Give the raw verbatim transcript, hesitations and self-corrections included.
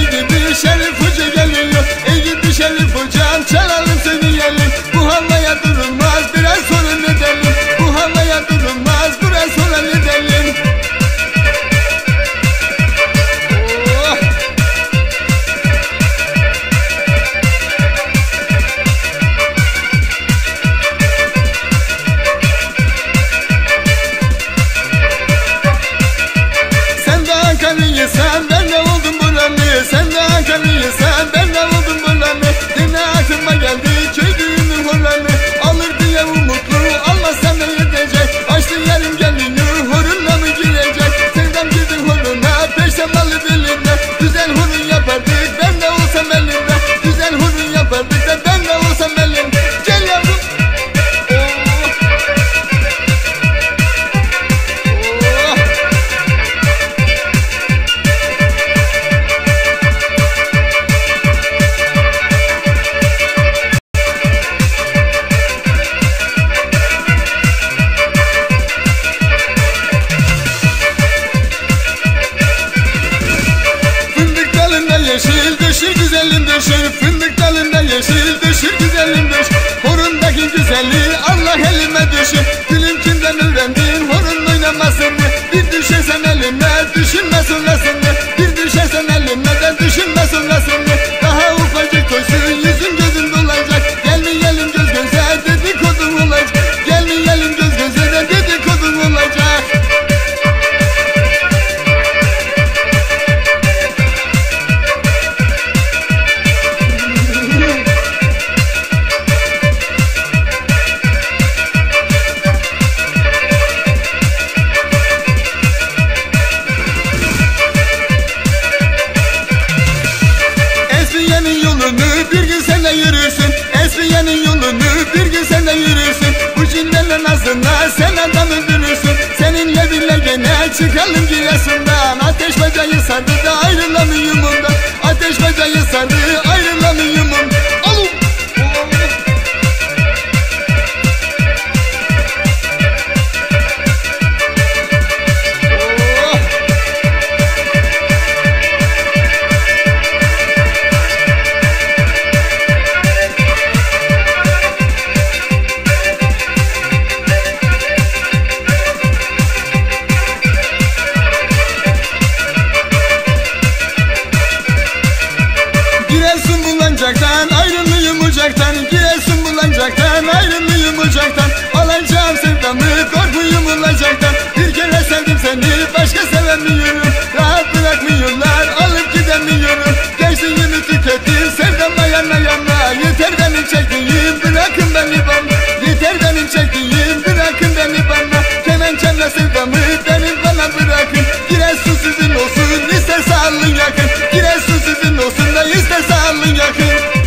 ey gidi Şerif Hoca geliyor. Ey gidi Şerif Hocam çalalım söyleyelim. Bu havaya durulmaz biraz sonra ne edelim. Bu havaya durulmaz biraz sonra ne edelim. Oh. Sen de Ankara'lıysan ben de oldum buranı. Sen de Ankara'lıysan ben de oldum buranı. Yine aklıma geldi köy düğünün horanı. Alır diye umutlu almazsam ne yetecek. Açtın yerim geliyor horunla mı girecek. Sevdam girdin horuna peştem alı diline. Güzel horun yapardık ben de olsam elinde. Güzel horun yapardık da ben de olsam elinde. Gel yavrum. Yeşil düşür güzelim düşür. Fındık dalında yeşil düşür güzelim düşür. Horundaki güzelliği Allah elime düşür. Gülüm kimden öğrendin horun oynamasını. Bir düşersen elime düşünme sonrasını. Bir düşersen elime de düşünme sonrasını. Daha ufacık koysun yüzüm gözüm dolacak. Gelmeyelim göz göze dedikodum olacak. Gelmeyelim göz göze de dedikodum olacak. Bir gün sen de yürürsün. Esmiye'nin yolunu bir gün sen de yürürsün. Bu cinlerle nazına sen adam öldürürsün. Seninle birliğine çıkalım Giresun'dan. Ateş bacayı sardı da ayrılamıyorum ondan. Ateş bacayı sardı ayrılamıyorum ondan. Alın. Ayrılıyım ucaktan, Giresun bulancaktan. Ayrılıyım ucaktan, alacağım sevdamı korkuyum olacaktan. Bir kere sevdim seni başka sevemiyorum. Rahat bırakmıyorlar alıp gidemiyorum. Gençliğimi tükettim sevdama yana yana. Yeter benim çektiğim bırakın beni bana. Yeter benim çektiğim bırakın beni bana. Kemençemle sevdamı benim bana bırakın. Giresun sizin olsun isterse alın yakın. Giresun sizin olsun da isterse alın yakın.